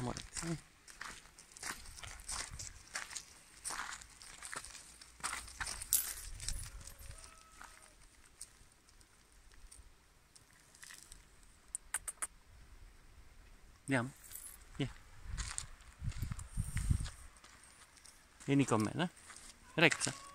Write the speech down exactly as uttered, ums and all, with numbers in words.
amoretta. Eh. Andiamo? Vieni. Vieni con me, eh? Rex.